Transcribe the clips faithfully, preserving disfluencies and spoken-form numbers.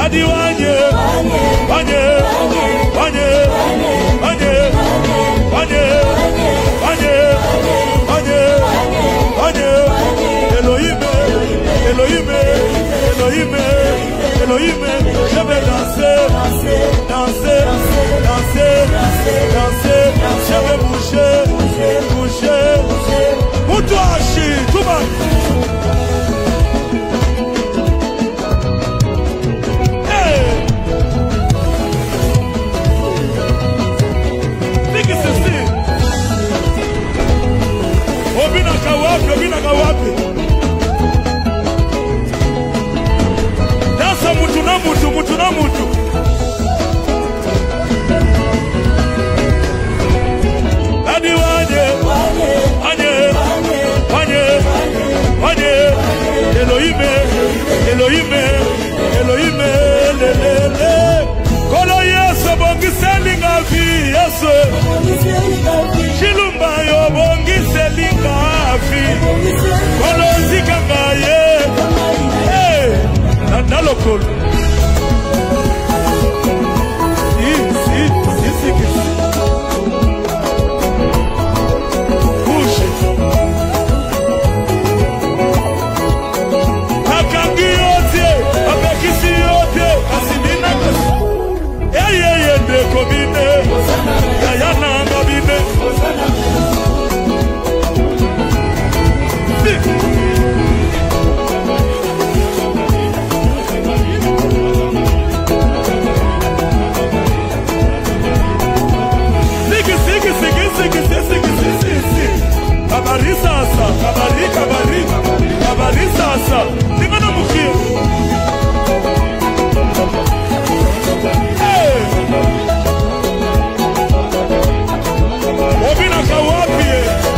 Adi wanye, wanye, wanye, wanye, wanye, wanye, wanye, wanye, Elohim, Elohim, Elohim, Elohim, je vais danser, danser, danser, danser, je vais bouger, bouger, pour toi, Chi, tout le monde. Obinaka wapi, obinaka wapi. Dansa mutu na mutu, mutu na mutu. Adi wanye, wanye, wanye, wanye, Elohime, Elohime, Elohime, le, le, le. Kolo yeso bongi selinga vi yeso. Shilumba yo bongi selinga vi. Kolo zikanga ye. Hey, nandalo kolo. Si, si, si, si, si. Push. Akangi yote, abekisi yote, asimina kasi. Hey, hey, hey, de kobine. Yaya na kobine. Kabari sasa, kabari, kabari, kabari sasa. Tingana mukia. Hey. Obina kawapi.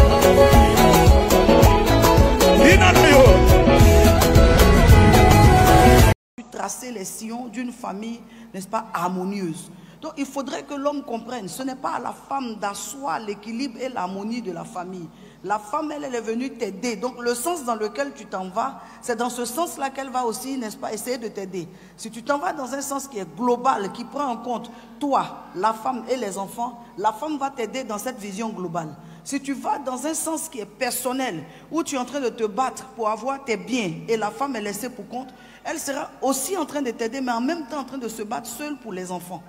Ina miyo. Tracer les sillons d'une famille, n'est-ce pas, harmonieuse. Donc il faudrait que l'homme comprenne, ce n'est pas à la femme d'asseoir l'équilibre et l'harmonie de la famille. La femme, elle, elle est venue t'aider. Donc le sens dans lequel tu t'en vas, c'est dans ce sens-là qu'elle va aussi, n'est-ce pas, essayer de t'aider. Si tu t'en vas dans un sens qui est global, qui prend en compte toi, la femme et les enfants, la femme va t'aider dans cette vision globale. Si tu vas dans un sens qui est personnel, où tu es en train de te battre pour avoir tes biens et la femme est laissée pour compte, elle sera aussi en train de t'aider, mais en même temps en train de se battre seule pour les enfants.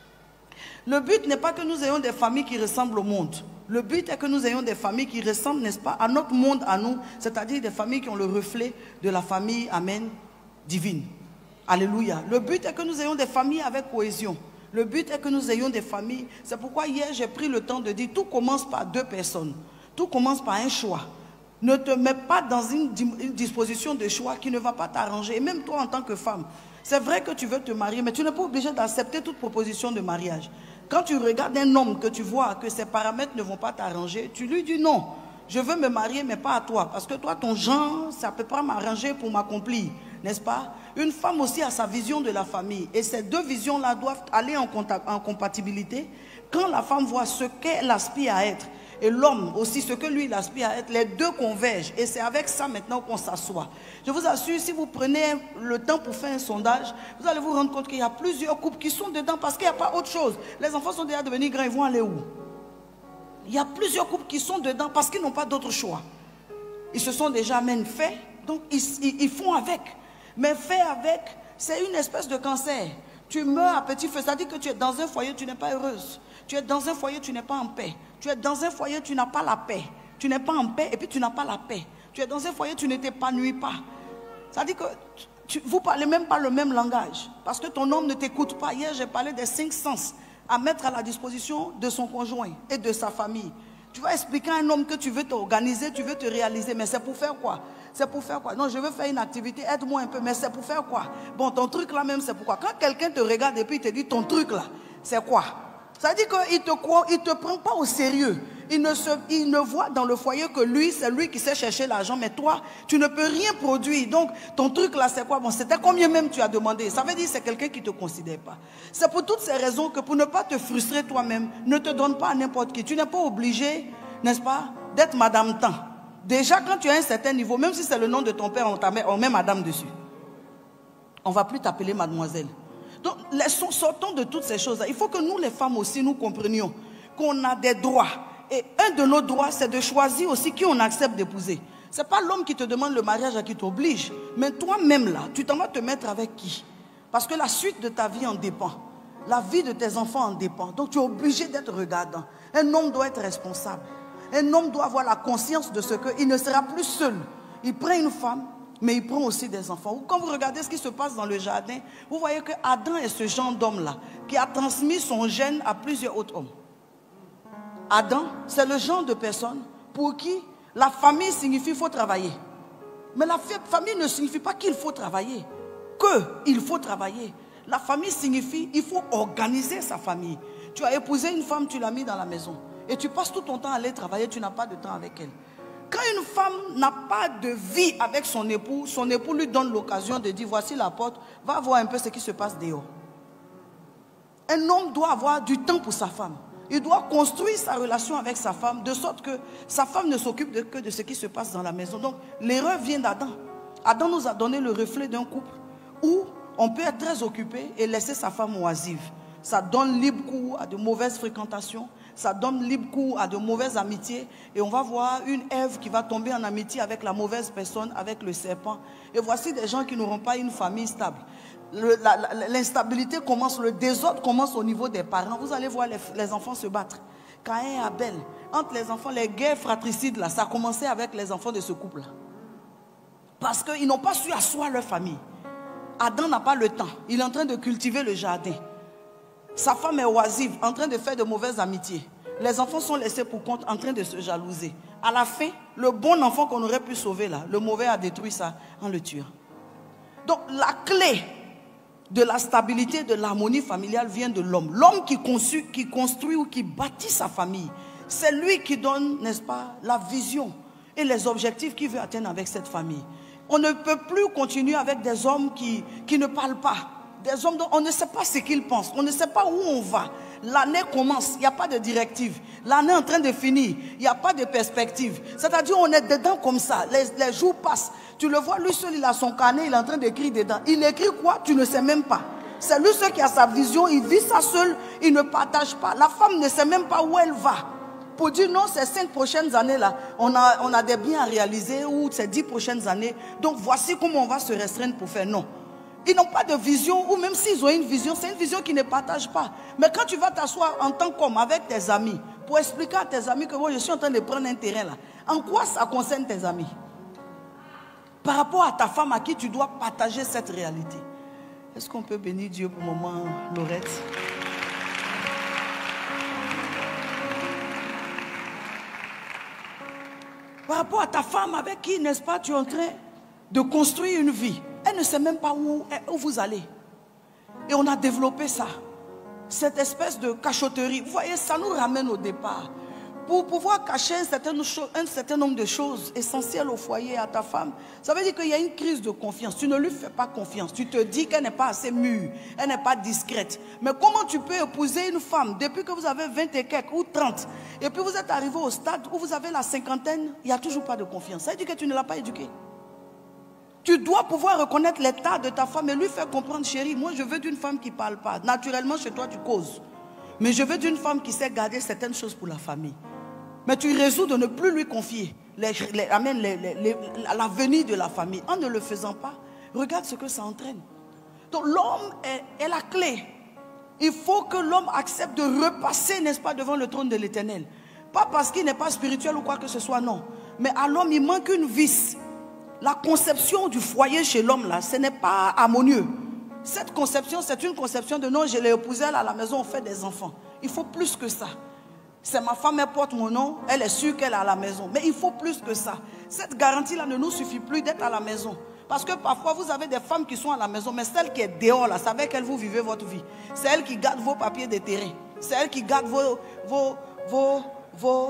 Le but n'est pas que nous ayons des familles qui ressemblent au monde. Le but est que nous ayons des familles qui ressemblent, n'est-ce pas, à notre monde, à nous, c'est-à-dire des familles qui ont le reflet de la famille, amen, divine. Alléluia. Le but est que nous ayons des familles avec cohésion. Le but est que nous ayons des familles. C'est pourquoi hier, j'ai pris le temps de dire, tout commence par deux personnes. Tout commence par un choix. Ne te mets pas dans une, une disposition de choix qui ne va pas t'arranger. Et même toi, en tant que femme, c'est vrai que tu veux te marier, mais tu n'es pas obligé d'accepter toute proposition de mariage. Quand tu regardes un homme que tu vois que ses paramètres ne vont pas t'arranger, tu lui dis non, je veux me marier mais pas à toi. Parce que toi, ton genre, ça ne peut pas m'arranger pour m'accomplir, n'est-ce pas? Une femme aussi a sa vision de la famille. Et ces deux visions-là doivent aller en, en compatibilité. Quand la femme voit ce qu'elle aspire à être, et l'homme aussi, ce que lui il aspire à être, les deux convergent. Et c'est avec ça maintenant qu'on s'assoit. Je vous assure, si vous prenez le temps pour faire un sondage, vous allez vous rendre compte qu'il y a plusieurs couples qui sont dedans parce qu'il n'y a pas autre chose. Les enfants sont déjà devenus grands, ils vont aller où? Il y a plusieurs couples qui sont dedans parce qu'ils n'ont pas d'autre choix. Ils se sont déjà même faits, donc ils, ils, ils font avec. Mais faire avec, c'est une espèce de cancer. Tu meurs à petit feu, c'est-à-dire que tu es dans un foyer, tu n'es pas heureuse. Tu es dans un foyer, tu n'es pas en paix. Tu es dans un foyer, tu n'as pas la paix. Tu n'es pas en paix et puis tu n'as pas la paix. Tu es dans un foyer, tu ne t'épanouis pas. C'est-à-dire que tu, vous ne parlez même pas le même langage. Parce que ton homme ne t'écoute pas. Hier, j'ai parlé des cinq sens à mettre à la disposition de son conjoint et de sa famille. Tu vas expliquer à un homme que tu veux t'organiser, tu veux te réaliser. Mais c'est pour faire quoi? C'est pour faire quoi? Non, je veux faire une activité, aide-moi un peu. Mais c'est pour faire quoi? Bon, ton truc là même, c'est pourquoi? Quand quelqu'un te regarde et puis il te dit ton truc là, c'est quoi? Ça veut dire qu'il te croit, il ne te prend pas au sérieux. Il ne, se, il ne voit dans le foyer que lui, c'est lui qui sait chercher l'argent. Mais toi, tu ne peux rien produire. Donc, ton truc là, c'est quoi? Bon, c'était combien même tu as demandé? Ça veut dire que c'est quelqu'un qui ne te considère pas. C'est pour toutes ces raisons que pour ne pas te frustrer toi-même, ne te donne pas à n'importe qui. Tu n'es pas obligé, n'est-ce pas, d'être Madame Temps. Déjà, quand tu as un certain niveau, même si c'est le nom de ton père, on, on met Madame dessus. On ne va plus t'appeler Mademoiselle. Donc, laissons, sortons de toutes ces choses-là. Il faut que nous, les femmes aussi, nous comprenions qu'on a des droits. Et un de nos droits, c'est de choisir aussi qui on accepte d'épouser. Ce n'est pas l'homme qui te demande le mariage à qui t'oblige. Mais toi-même, là, tu t'en vas te mettre avec qui? Parce que la suite de ta vie en dépend. La vie de tes enfants en dépend. Donc, tu es obligé d'être regardant. Un homme doit être responsable. Un homme doit avoir la conscience de ce qu'il ne sera plus seul. Il prend une femme, mais il prend aussi des enfants. Quand vous regardez ce qui se passe dans le jardin, vous voyez que Adam est ce genre d'homme-là qui a transmis son gène à plusieurs autres hommes. Adam, c'est le genre de personne pour qui la famille signifie qu'il faut travailler. Mais la famille ne signifie pas qu'il faut travailler, qu'il faut travailler. La famille signifie qu'il faut organiser sa famille. Tu as épousé une femme, tu l'as mis dans la maison. Et tu passes tout ton temps à aller travailler, tu n'as pas de temps avec elle. Quand une femme n'a pas de vie avec son époux, son époux lui donne l'occasion de dire, voici la porte, va voir un peu ce qui se passe dehors. Un homme doit avoir du temps pour sa femme. Il doit construire sa relation avec sa femme, de sorte que sa femme ne s'occupe de, que de ce qui se passe dans la maison. Donc, l'erreur vient d'Adam. Adam nous a donné le reflet d'un couple où on peut être très occupé et laisser sa femme oisive. Ça donne libre cours à de mauvaises fréquentations. Ça donne libre cours à de mauvaises amitiés. Et on va voir une Ève qui va tomber en amitié avec la mauvaise personne, avec le serpent. Et voici des gens qui n'auront pas une famille stable. L'instabilité commence, le désordre commence au niveau des parents. Vous allez voir les, les enfants se battre. Caïn et Abel, entre les enfants, les guerres fratricides, là, ça a commencé avec les enfants de ce couple-là. Parce qu'ils n'ont pas su asseoir leur famille. Adam n'a pas le temps. Il est en train de cultiver le jardin. Sa femme est oisive, en train de faire de mauvaises amitiés. Les enfants sont laissés pour compte, en train de se jalouser. À la fin, le bon enfant qu'on aurait pu sauver là, le mauvais a détruit ça en le tuant. Donc la clé de la stabilité, de l'harmonie familiale vient de l'homme. L'homme qui, qui construit ou qui bâtit sa famille, c'est lui qui donne, n'est-ce pas, la vision et les objectifs qu'il veut atteindre avec cette famille. On ne peut plus continuer avec des hommes qui, qui ne parlent pas. Des hommes dont on ne sait pas ce qu'ils pensent. On ne sait pas où on va. L'année commence, il n'y a pas de directive. L'année est en train de finir, il n'y a pas de perspective. C'est-à-dire on est dedans comme ça. Les, les jours passent. Tu le vois, lui seul, il a son carnet, il est en train d'écrire dedans. Il écrit quoi? Tu ne sais même pas. C'est lui seul qui a sa vision, il vit ça seul, il ne partage pas. La femme ne sait même pas où elle va. Pour dire non, ces cinq prochaines années-là, on a, on a des biens à réaliser, ou ces dix prochaines années. Donc voici comment on va se restreindre pour faire non. Ils n'ont pas de vision, ou même s'ils ont une vision, c'est une vision qu'ils ne partagent pas. Mais quand tu vas t'asseoir en tant qu'homme avec tes amis, pour expliquer à tes amis que moi je suis en train de prendre un terrain là, en quoi ça concerne tes amis? Par rapport à ta femme à qui tu dois partager cette réalité. Est-ce qu'on peut bénir Dieu pour le moment, Laurette? Par rapport à ta femme avec qui, n'est-ce pas, tu es en train de construire une vie. Elle ne sait même pas où, où vous allez. Et on a développé ça. Cette espèce de cachotterie. Vous voyez, ça nous ramène au départ. Pour pouvoir cacher un certain, un certain nombre de choses essentielles au foyer, à ta femme, ça veut dire qu'il y a une crise de confiance. Tu ne lui fais pas confiance. Tu te dis qu'elle n'est pas assez mûre. Elle n'est pas discrète. Mais comment tu peux épouser une femme depuis que vous avez vingt et quelques ou trente, et puis vous êtes arrivé au stade où vous avez la cinquantaine, il n'y a toujours pas de confiance. Ça veut dire que tu ne l'as pas éduquée. Tu dois pouvoir reconnaître l'état de ta femme et lui faire comprendre, chérie, moi je veux d'une femme qui ne parle pas. Naturellement, chez toi, tu causes. Mais je veux d'une femme qui sait garder certaines choses pour la famille. Mais tu résous de ne plus lui confier l'avenir de la famille. En ne le faisant pas, regarde ce que ça entraîne. Donc l'homme est, est la clé. Il faut que l'homme accepte de repasser, n'est-ce pas, devant le trône de l'Éternel. Pas parce qu'il n'est pas spirituel ou quoi que ce soit, non. Mais à l'homme, il manque une vis. La conception du foyer chez l'homme, là, ce n'est pas harmonieux. Cette conception, c'est une conception de non, je l'ai épousée, elle à la maison, on fait des enfants. Il faut plus que ça. C'est ma femme, elle porte mon nom, elle est sûre qu'elle est à la maison. Mais il faut plus que ça. Cette garantie-là ne nous suffit plus d'être à la maison. Parce que parfois, vous avez des femmes qui sont à la maison, mais celle qui est dehors, là, c'est avec elle vous vivez votre vie. C'est elle qui garde vos papiers de terrain. C'est elle qui garde vos... vos, vos, vos...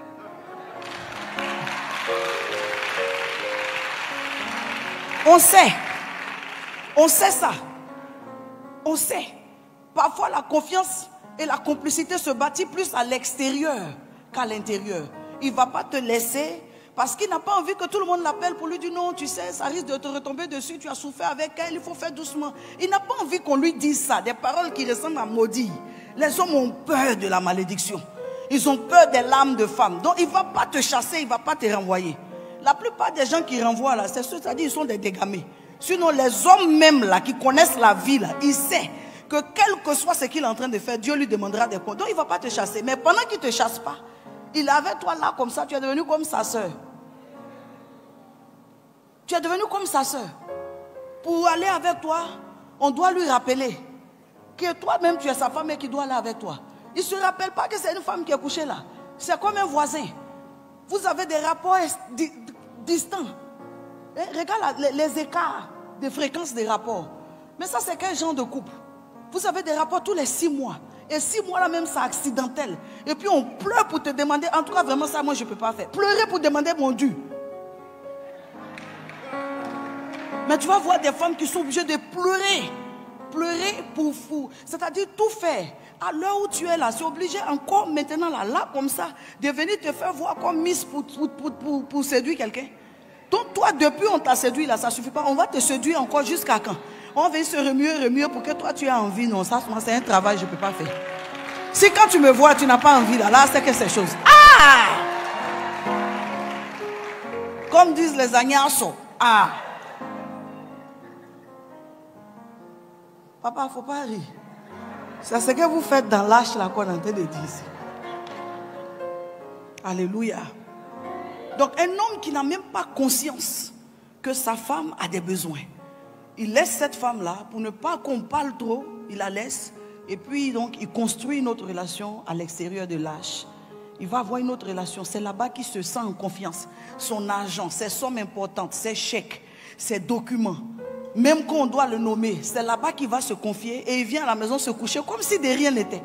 On sait. On sait ça. On sait. Parfois, la confiance et la complicité se bâtit plus à l'extérieur qu'à l'intérieur. Il ne va pas te laisser Parce qu'il n'a pas envie que tout le monde l'appelle pour lui dire non, tu sais, ça risque de te retomber dessus, tu as souffert avec elle, il faut faire doucement. Il n'a pas envie qu'on lui dise ça, des paroles qui ressemblent à maudire. Les hommes ont peur de la malédiction. Ils ont peur des larmes de femmes. Donc il ne va pas te chasser, il ne va pas te renvoyer. La plupart des gens qui renvoient là, c'est ceux, c'est-à-dire ils sont des dégamés. Sinon les hommes même là, qui connaissent la vie là, ils savent que quel que soit ce qu'il est en train de faire, Dieu lui demandera des comptes. Donc il ne va pas te chasser. Mais pendant qu'il ne te chasse pas, il est avec toi là comme ça, tu es devenu comme sa soeur. Tu es devenu comme sa soeur. Pour aller avec toi, on doit lui rappeler que toi-même tu es sa femme et qu'il doit aller avec toi. Il ne se rappelle pas que c'est une femme qui est couchée là. C'est comme un voisin. Vous avez des rapports di distants. Et regarde les, les écarts de fréquence des rapports. Mais ça, c'est quel genre de couple? Vous avez des rapports tous les six mois. Et six mois là même, c'est accidentel. Et puis on pleure pour te demander. En tout cas, vraiment, ça, moi, je ne peux pas faire. Pleurer pour demander mon dû. Mais tu vas voir des femmes qui sont obligées de pleurer. Pleurer pour fou. C'est-à-dire tout faire. À l'heure où tu es là, c'est obligé encore maintenant là, là comme ça, de venir te faire voir comme Miss pour, pour, pour, pour, pour séduire quelqu'un. Donc toi, depuis on t'a séduit là, ça ne suffit pas. On va te séduire encore jusqu'à quand? On va se remuer, remuer pour que toi tu aies envie. Non, ça c'est un travail, je ne peux pas faire. Si quand tu me vois, tu n'as pas envie là, là c'est que c'est chose. Ah! Comme disent les Agnasso. Ah! Papa, il ne faut pas rire. C'est ce que vous faites dans l'âge là qu'on est en train de dire ici. Alléluia. Donc un homme qui n'a même pas conscience que sa femme a des besoins. Il laisse cette femme-là pour ne pas qu'on parle trop, il la laisse. Et puis donc il construit une autre relation à l'extérieur de l'âge. Il va avoir une autre relation. C'est là-bas qu'il se sent en confiance. Son argent, ses sommes importantes, ses chèques, ses documents. Même quand on doit le nommer, c'est là-bas qu'il va se confier et il vient à la maison se coucher comme si de rien n'était.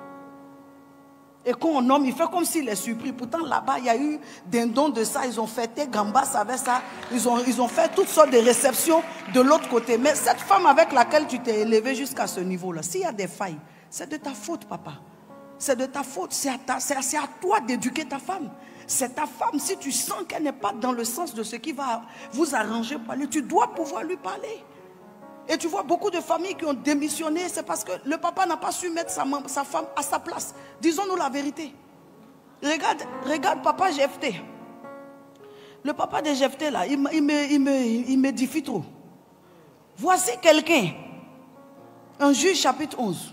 Et quand on nomme, il fait comme s'il est surpris. Pourtant là-bas, il y a eu des dons de ça. Ils ont fêté gambas avec ça. Ils ont, ils ont fait toutes sortes de réceptions de l'autre côté. Mais cette femme avec laquelle tu t'es élevé jusqu'à ce niveau-là, s'il y a des failles, c'est de ta faute, papa. C'est de ta faute. C'est à, ta, c'est à toi d'éduquer ta femme. C'est ta femme. Si tu sens qu'elle n'est pas dans le sens de ce qui va vous arranger pour aller, tu dois pouvoir lui parler. Et tu vois beaucoup de familles qui ont démissionné, c'est parce que le papa n'a pas su mettre sa, sa femme à sa place. Disons-nous la vérité. Regarde, regarde papa Jephthé. Le papa de Jephthé là, il, il, me, il, me, il m'édifie trop. Voici quelqu'un, un juge chapitre onze.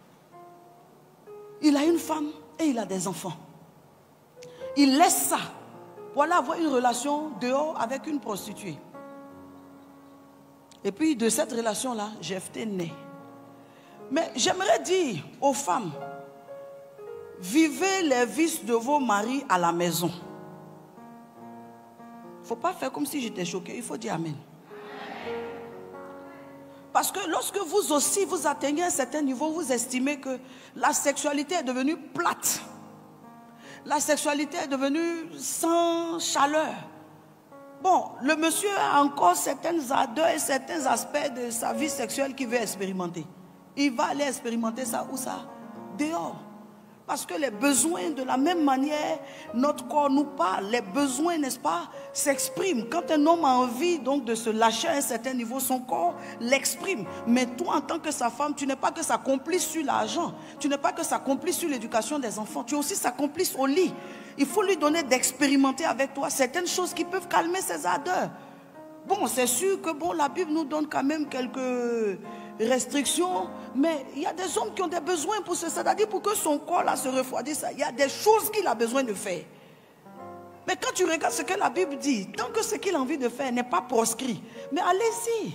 Il a une femme et il a des enfants. Il laisse ça pour aller avoir une relation dehors avec une prostituée. Et puis de cette relation-là, Jephthé naît. Mais j'aimerais dire aux femmes, vivez les vices de vos maris à la maison. Il ne faut pas faire comme si j'étais choqué, il faut dire Amen. Parce que lorsque vous aussi, vous atteignez un certain niveau, vous estimez que la sexualité est devenue plate. La sexualité est devenue sans chaleur. Bon, le monsieur a encore certaines ardeurs et certains aspects de sa vie sexuelle qu'il veut expérimenter. Il va aller expérimenter ça où ça? Dehors. Parce que les besoins, de la même manière, notre corps nous parle. Les besoins, n'est-ce pas, s'expriment. Quand un homme a envie donc de se lâcher à un certain niveau, son corps l'exprime. Mais toi, en tant que sa femme, tu n'es pas que sa complice sur l'argent. Tu n'es pas que sa complice sur l'éducation des enfants. Tu es aussi sa complice au lit. Il faut lui donner d'expérimenter avec toi certaines choses qui peuvent calmer ses ardeurs. Bon, c'est sûr que bon, la Bible nous donne quand même quelques restrictions, mais il y a des hommes qui ont des besoins pour ce, c'est-à-dire pour que son corps là se refroidisse. Il y a des choses qu'il a besoin de faire. Mais quand tu regardes ce que la Bible dit, tant que ce qu'il a envie de faire n'est pas proscrit, mais allez-y.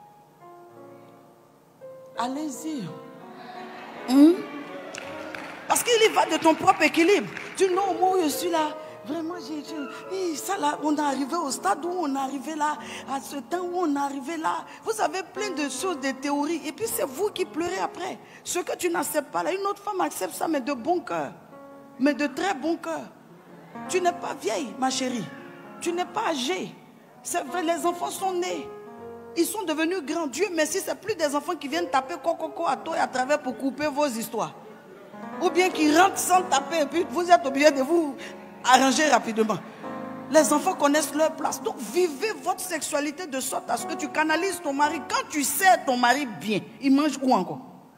Allez-y. Hum? Parce qu'il y va de ton propre équilibre. Tu dis non, moi je suis là. Vraiment, j'ai, j'ai, ça là, on est arrivé au stade où on est arrivé là, à ce temps où on est arrivé là. Vous avez plein de choses, de théories. Et puis c'est vous qui pleurez après. Ce que tu n'acceptes pas là, une autre femme accepte ça, mais de bon cœur. Mais de très bon cœur. Tu n'es pas vieille, ma chérie. Tu n'es pas âgée. C'est vrai, les enfants sont nés. Ils sont devenus grands. Dieu merci, c'est plus des enfants qui viennent taper coco à toi et à travers pour couper vos histoires. Ou bien qui rentrent sans taper et puis vous êtes obligé de vous arranger rapidement. Les enfants connaissent leur place. Donc vivez votre sexualité de sorte à ce que tu canalises ton mari. Quand tu sais ton mari bien, il mange où encore?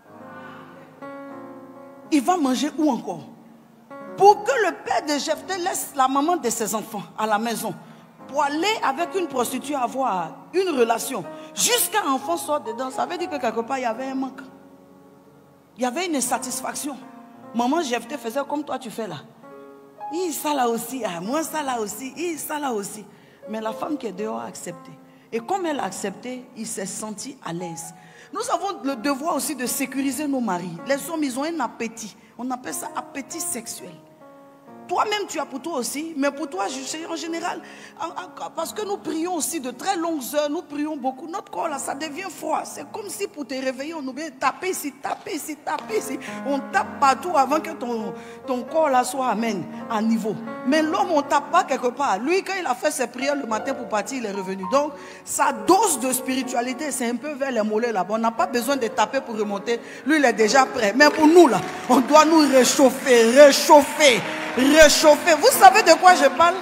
Il va manger où encore? Pour que le père de Jephthé laisse la maman de ses enfants à la maison pour aller avec une prostituée avoir une relation jusqu'à un enfant sorte dedans, ça veut dire que quelque part il y avait un manque. Il y avait une insatisfaction. Maman Jephthé faisait comme toi tu fais là. Il ça là aussi, ah, moi ça là aussi, il ça là aussi. Mais la femme qui est dehors a accepté. Et comme elle a accepté, il s'est senti à l'aise. Nous avons le devoir aussi de sécuriser nos maris. Les hommes, ils ont un appétit. On appelle ça appétit sexuel. Toi-même, tu as pour toi aussi, mais pour toi, en général, parce que nous prions aussi de très longues heures, nous prions beaucoup, notre corps là, ça devient froid. C'est comme si pour te réveiller, on oublie de taper ici, taper ici, taper ici. On tape partout avant que ton, ton corps là soit amen, à niveau. Mais l'homme, on ne tape pas quelque part. Lui, quand il a fait ses prières le matin pour partir, il est revenu. Donc, sa dose de spiritualité, c'est un peu vers les mollets là-bas. On n'a pas besoin de taper pour remonter. Lui, il est déjà prêt. Mais pour nous là, on doit nous réchauffer, réchauffer. Réchauffer. Vous savez de quoi je parle?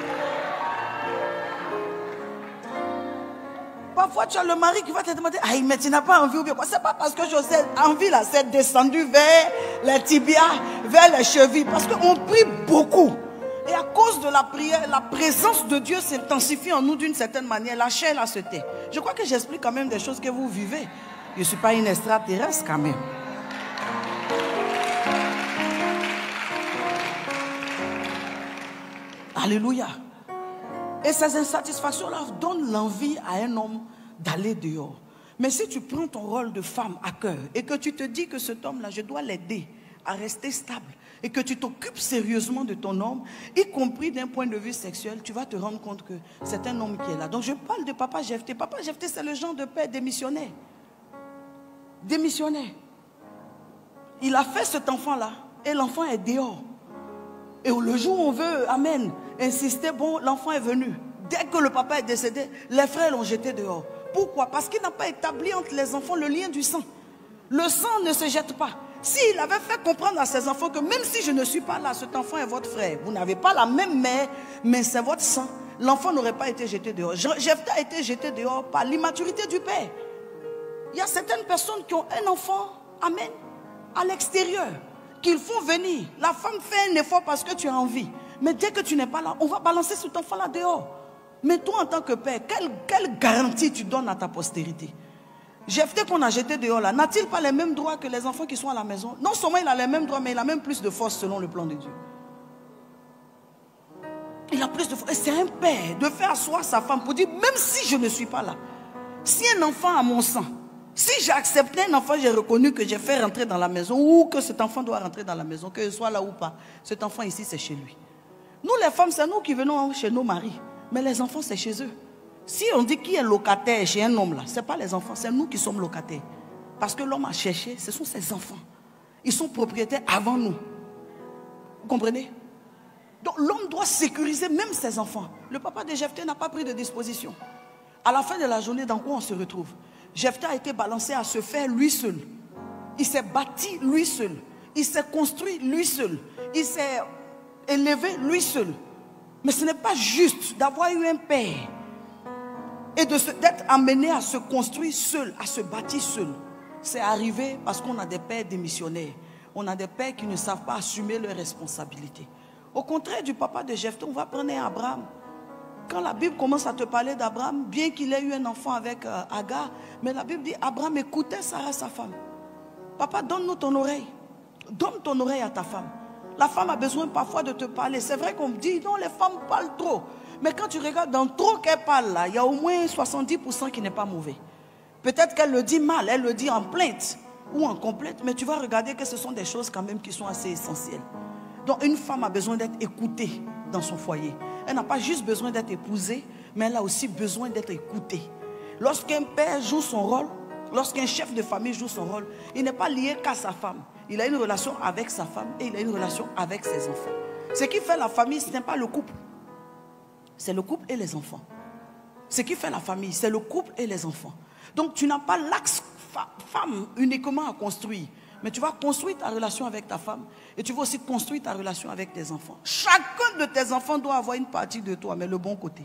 Parfois tu as le mari qui va te demander, ah mais tu n'as pas envie ou bien quoi? C'est pas parce que j'ai envie là, c'est descendu vers les tibias, vers les chevilles, parce qu'on prie beaucoup. Et à cause de la prière, la présence de Dieu s'intensifie en nous d'une certaine manière. La chair là se tait. Je crois que j'explique quand même des choses que vous vivez. Je ne suis pas une extraterrestre quand même. Alléluia. Et ces insatisfactions-là donnent l'envie à un homme d'aller dehors. Mais si tu prends ton rôle de femme à cœur et que tu te dis que cet homme-là, je dois l'aider à rester stable et que tu t'occupes sérieusement de ton homme, y compris d'un point de vue sexuel, tu vas te rendre compte que c'est un homme qui est là. Donc je parle de Papa Jephthé. Papa Jephthé, c'est le genre de père démissionnaire. Démissionnaire. Il a fait cet enfant-là et l'enfant est dehors. Et le jour où on veut, amen, insister, bon, l'enfant est venu. Dès que le papa est décédé, les frères l'ont jeté dehors. Pourquoi? Parce qu'il n'a pas établi entre les enfants le lien du sang. Le sang ne se jette pas. S'il avait fait comprendre à ses enfants que même si je ne suis pas là, cet enfant est votre frère. Vous n'avez pas la même mère, mais c'est votre sang. L'enfant n'aurait pas été jeté dehors. Jephthé a été jeté dehors par l'immaturité du père. Il y a certaines personnes qui ont un enfant, amen, à l'extérieur, qu'ils font venir. La femme fait un effort parce que tu as envie. Mais dès que tu n'es pas là, on va balancer cet enfant-là dehors. Mais toi, en tant que père, quelle, quelle garantie tu donnes à ta postérité? Jephthé qu'on a jeté dehors là, n'a-t-il pas les mêmes droits que les enfants qui sont à la maison? Non seulement il a les mêmes droits, mais il a même plus de force selon le plan de Dieu. Il a plus de force. Et c'est un père de faire asseoir sa femme pour dire, même si je ne suis pas là, si un enfant a mon sang, si j'ai accepté un enfant, j'ai reconnu que j'ai fait rentrer dans la maison ou que cet enfant doit rentrer dans la maison, qu'il soit là ou pas, cet enfant ici c'est chez lui. Nous les femmes, c'est nous qui venons chez nos maris, mais les enfants c'est chez eux. Si on dit qui est locataire chez un homme là, ce n'est pas les enfants, c'est nous qui sommes locataires. Parce que l'homme a cherché, ce sont ses enfants. Ils sont propriétaires avant nous. Vous comprenez? Donc l'homme doit sécuriser même ses enfants. Le papa de Jephthé n'a pas pris de disposition. À la fin de la journée, dans quoi on se retrouve? Jephthé a été balancé à se faire lui seul. Il s'est bâti lui seul. Il s'est construit lui seul. Il s'est élevé lui seul. Mais ce n'est pas juste d'avoir eu un père et d'être amené à se construire seul, à se bâtir seul. C'est arrivé parce qu'on a des pères démissionnaires. On a des pères qui ne savent pas assumer leurs responsabilités. Au contraire du papa de Jephthé, on va prendre un Abraham. Quand la Bible commence à te parler d'Abraham, bien qu'il ait eu un enfant avec euh, Agar, mais la Bible dit, Abraham écoutait Sarah, sa femme. Papa, donne-nous ton oreille. Donne ton oreille à ta femme. La femme a besoin parfois de te parler. C'est vrai qu'on me dit, non, les femmes parlent trop. Mais quand tu regardes dans trop qu'elle parle là, il y a au moins soixante-dix pour cent qui n'est pas mauvais. Peut-être qu'elle le dit mal, elle le dit en plainte ou en complète, mais tu vas regarder que ce sont des choses quand même qui sont assez essentielles. Donc une femme a besoin d'être écoutée dans son foyer. Elle n'a pas juste besoin d'être épousée, mais elle a aussi besoin d'être écoutée. Lorsqu'un père joue son rôle, lorsqu'un chef de famille joue son rôle, il n'est pas lié qu'à sa femme. Il a une relation avec sa femme et il a une relation avec ses enfants. Ce qui fait la famille, ce n'est pas le couple. C'est le couple et les enfants. Ce qui fait la famille, c'est le couple et les enfants. Donc tu n'as pas l'axe femme uniquement à construire. Mais tu vas construire ta relation avec ta femme et tu vas aussi construire ta relation avec tes enfants. Chacun de tes enfants doit avoir une partie de toi, mais le bon côté.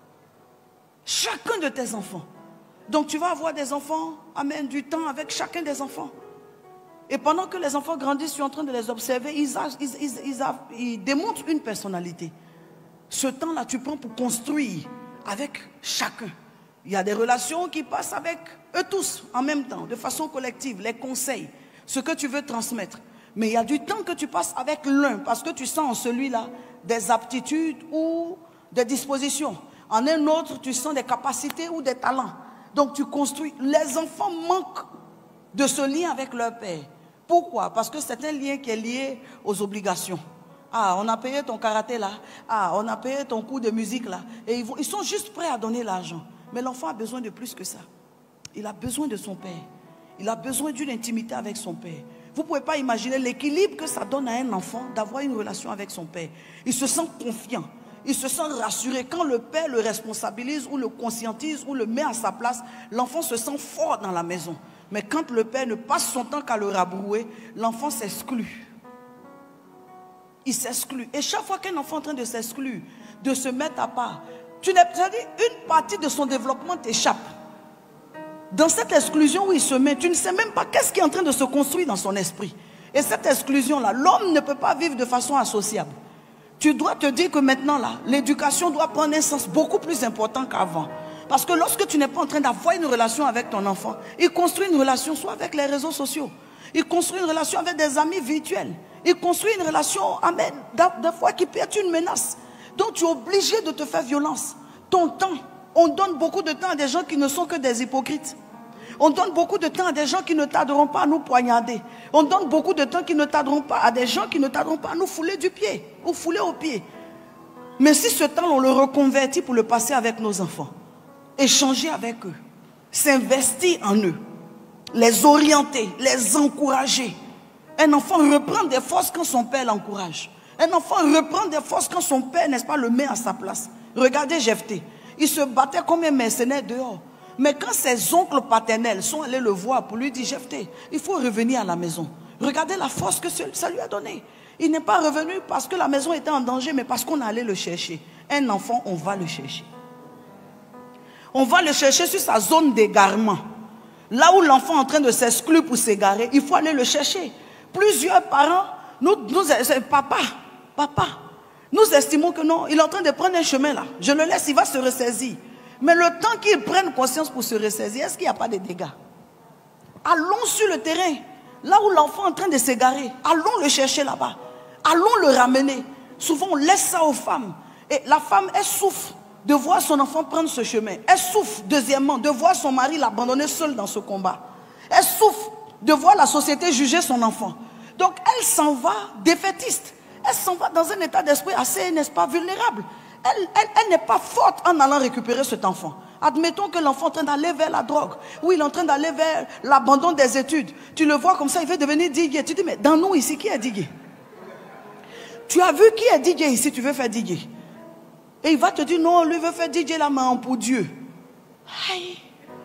Chacun de tes enfants. Donc tu vas avoir des enfants, amène du temps avec chacun des enfants. Et pendant que les enfants grandissent, tu es en train de les observer, ils, a, ils, ils, ils, a, ils démontrent une personnalité. Ce temps-là, tu prends pour construire avec chacun. Il y a des relations qui passent avec eux tous en même temps, de façon collective, les conseils, ce que tu veux transmettre. Mais il y a du temps que tu passes avec l'un parce que tu sens en celui-là des aptitudes ou des dispositions. En un autre, tu sens des capacités ou des talents. Donc tu construis. Les enfants manquent de ce lien avec leur père. Pourquoi? Parce que c'est un lien qui est lié aux obligations. Ah, on a payé ton karaté là. Ah, on a payé ton cours de musique là. Et ils, vont, ils sont juste prêts à donner l'argent. Mais l'enfant a besoin de plus que ça. Il a besoin de son père. Il a besoin d'une intimité avec son père. Vous ne pouvez pas imaginer l'équilibre que ça donne à un enfant d'avoir une relation avec son père. Il se sent confiant. Il se sent rassuré. Quand le père le responsabilise ou le conscientise ou le met à sa place, l'enfant se sent fort dans la maison. Mais quand le père ne passe son temps qu'à le rabrouer, l'enfant s'exclut. Il s'exclut. Et chaque fois qu'un enfant est en train de s'exclure, de se mettre à part, tu n'es pas dit, une partie de son développement t'échappe. Dans cette exclusion où il se met, tu ne sais même pas qu'est-ce qui est en train de se construire dans son esprit. Et cette exclusion-là, l'homme ne peut pas vivre de façon associable. Tu dois te dire que maintenant, là, l'éducation doit prendre un sens beaucoup plus important qu'avant. Parce que lorsque tu n'es pas en train d'avoir une relation avec ton enfant, il construit une relation soit avec les réseaux sociaux, il construit une relation avec des amis virtuels, il construit une relation, amen, des fois qui peut être une menace. Donc tu es obligé de te faire violence. Ton temps, on donne beaucoup de temps à des gens qui ne sont que des hypocrites. On donne beaucoup de temps à des gens qui ne tarderont pas à nous poignarder. On donne beaucoup de temps qui ne tarderont pas à des gens qui ne tarderont pas à nous fouler du pied ou fouler au pied. Mais si ce temps, on le reconvertit pour le passer avec nos enfants, échanger avec eux, s'investir en eux, les orienter, les encourager. Un enfant reprend des forces quand son père l'encourage. Un enfant reprend des forces quand son père, n'est-ce pas, le met à sa place. Regardez Jephthé. Il se battait comme un mercenaire dehors. Mais quand ses oncles paternels sont allés le voir pour lui dire, Jephthé, il faut revenir à la maison. Regardez la force que ça lui a donnée. Il n'est pas revenu parce que la maison était en danger, mais parce qu'on allait le chercher. Un enfant, on va le chercher. On va le chercher sur sa zone d'égarement. Là où l'enfant est en train de s'exclure pour s'égarer, il faut aller le chercher. Plusieurs parents, nous, nous papa, papa, nous estimons que non, il est en train de prendre un chemin là. Je le laisse, il va se ressaisir. Mais le temps qu'il prenne conscience pour se ressaisir, est-ce qu'il n'y a pas de dégâts? Allons sur le terrain, là où l'enfant est en train de s'égarer. Allons le chercher là-bas. Allons le ramener. Souvent, on laisse ça aux femmes. Et la femme, elle souffre de voir son enfant prendre ce chemin. Elle souffre, deuxièmement, de voir son mari l'abandonner seul dans ce combat. Elle souffre de voir la société juger son enfant. Donc, elle s'en va défaitiste. Elle s'en va dans un état d'esprit assez, n'est-ce pas, vulnérable. Elle, elle, elle n'est pas forte en allant récupérer cet enfant. Admettons que l'enfant est en train d'aller vers la drogue, ou il est en train d'aller vers l'abandon des études. Tu le vois comme ça, il veut devenir diguier. Tu dis, mais dans nous ici, qui est diguier? Tu as vu qui est D J ici, tu veux faire D J. Et il va te dire, non, lui veut faire D J la main pour Dieu. Aïe.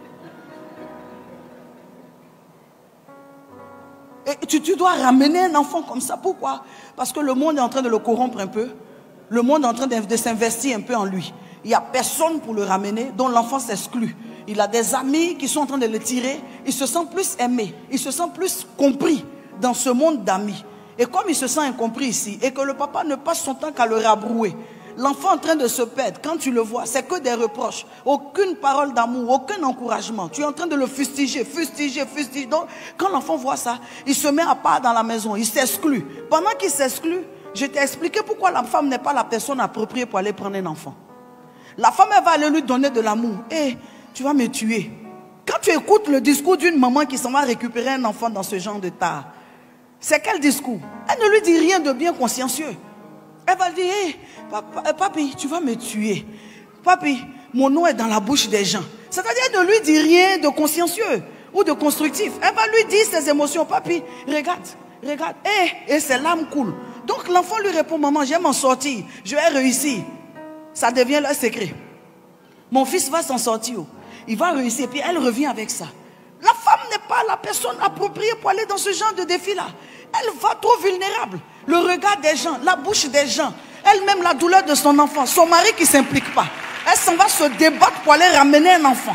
Et tu, tu dois ramener un enfant comme ça. Pourquoi? Parce que le monde est en train de le corrompre un peu. Le monde est en train de, de s'investir un peu en lui. Il n'y a personne pour le ramener, dont l'enfant s'exclut. Il a des amis qui sont en train de le tirer. Il se sent plus aimé. Il se sent plus compris dans ce monde d'amis. Et comme il se sent incompris ici, et que le papa ne passe son temps qu'à le rabrouer, l'enfant en train de se perdre, quand tu le vois, c'est que des reproches. Aucune parole d'amour, aucun encouragement. Tu es en train de le fustiger, fustiger, fustiger. Donc, quand l'enfant voit ça, il se met à part dans la maison, il s'exclut. Pendant qu'il s'exclut, je t'ai expliqué pourquoi la femme n'est pas la personne appropriée pour aller prendre un enfant. La femme, elle va aller lui donner de l'amour. Eh, tu vas me tuer. Quand tu écoutes le discours d'une maman qui s'en va récupérer un enfant dans ce genre de tas, c'est quel discours? Elle ne lui dit rien de bien consciencieux. Elle va dire, hey, papa, papi, tu vas me tuer. Papi, mon nom est dans la bouche des gens. C'est-à-dire, elle ne lui dit rien de consciencieux ou de constructif. Elle va lui dire ses émotions. Papi, regarde, regarde. Hey, et ses larmes coulent. Donc l'enfant lui répond, maman, je vais m'en sortir. Je vais réussir. Ça devient leur secret. Mon fils va s'en sortir. Il va réussir. Puis elle revient avec ça. La femme n'est pas la personne appropriée pour aller dans ce genre de défi-là. Elle va trop vulnérable. Le regard des gens, la bouche des gens, elle-même la douleur de son enfant, son mari qui ne s'implique pas. Elle s'en va se débattre pour aller ramener un enfant.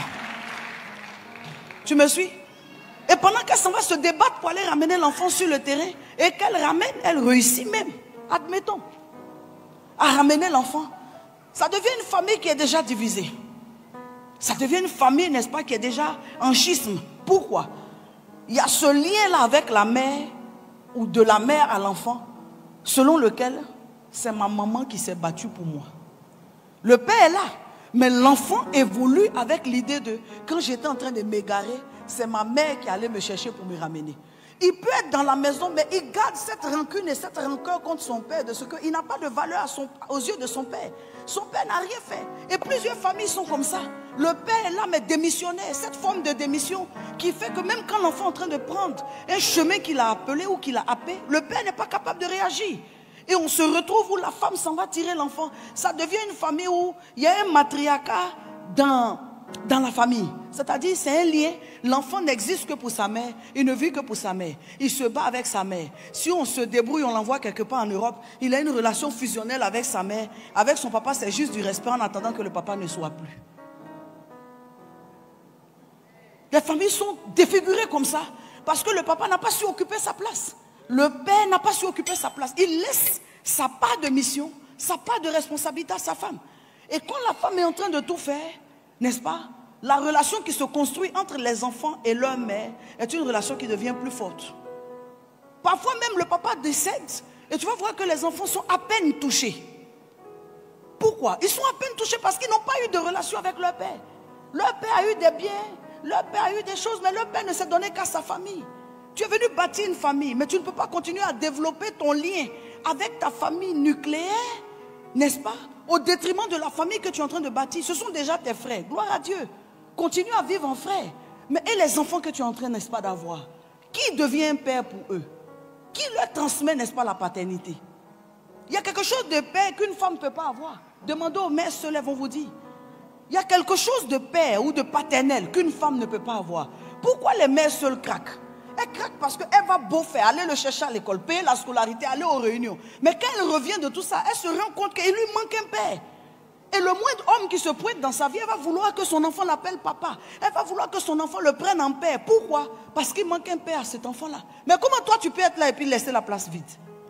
Tu me suis? Et pendant qu'elle s'en va se débattre pour aller ramener l'enfant sur le terrain, et qu'elle ramène, elle réussit même, admettons, à ramener l'enfant. Ça devient une famille qui est déjà divisée. Ça devient une famille, n'est-ce pas, qui est déjà en schisme. Pourquoi? Il y a ce lien-là avec la mère, ou de la mère à l'enfant, selon lequel c'est ma maman qui s'est battue pour moi. Le père est là, mais l'enfant évolue avec l'idée de, quand j'étais en train de m'égarer, c'est ma mère qui allait me chercher pour me ramener. Il peut être dans la maison, mais il garde cette rancune et cette rancœur contre son père, de ce qu'il n'a pas de valeur à son, aux yeux de son père. Son père n'a rien fait. Et plusieurs familles sont comme ça. Le père est là, mais démissionnaire. Cette forme de démission qui fait que même quand l'enfant est en train de prendre un chemin qu'il a appelé ou qu'il a happé, le père n'est pas capable de réagir. Et on se retrouve où la femme s'en va tirer l'enfant. Ça devient une famille où il y a un matriarcat dans, dans la famille. C'est-à-dire, c'est un lien. L'enfant n'existe que pour sa mère. Il ne vit que pour sa mère. Il se bat avec sa mère. Si on se débrouille, on l'envoie quelque part en Europe, il a une relation fusionnelle avec sa mère. Avec son papa, c'est juste du respect en attendant que le papa ne soit plus. Les familles sont défigurées comme ça parce que le papa n'a pas su occuper sa place. Le père n'a pas su occuper sa place. Il laisse sa part de mission, sa part de responsabilité à sa femme. Et quand la femme est en train de tout faire, n'est-ce pas? La relation qui se construit entre les enfants et leur mère est une relation qui devient plus forte. Parfois même le papa décède et tu vas voir que les enfants sont à peine touchés. Pourquoi? Ils sont à peine touchés parce qu'ils n'ont pas eu de relation avec leur père. Leur père a eu des biens, leur père a eu des choses, mais leur père ne s'est donné qu'à sa famille. Tu es venu bâtir une famille, mais tu ne peux pas continuer à développer ton lien avec ta famille nucléaire, n'est-ce pas? Au détriment de la famille que tu es en train de bâtir. Ce sont déjà tes frères, gloire à Dieu. Continue à vivre en frère. Mais et les enfants que tu es en train, n'est-ce pas, d'avoir? Qui devient un père pour eux? Qui leur transmet, n'est-ce pas, la paternité? Il y a quelque chose de père qu'une femme ne peut pas avoir. Demandez aux mères seules, elles vont vous dire. Il y a quelque chose de père ou de paternel qu'une femme ne peut pas avoir. Pourquoi les mères seules craquent? Elle craque parce qu'elle va beau faire, aller le chercher à l'école, payer la scolarité, aller aux réunions. Mais quand elle revient de tout ça, elle se rend compte qu'il lui manque un père. Et le moindre homme qui se pointe dans sa vie, elle va vouloir que son enfant l'appelle papa. Elle va vouloir que son enfant le prenne en père. Pourquoi? Parce qu'il manque un père à cet enfant-là. Mais comment toi tu peux être là et puis laisser la place vide?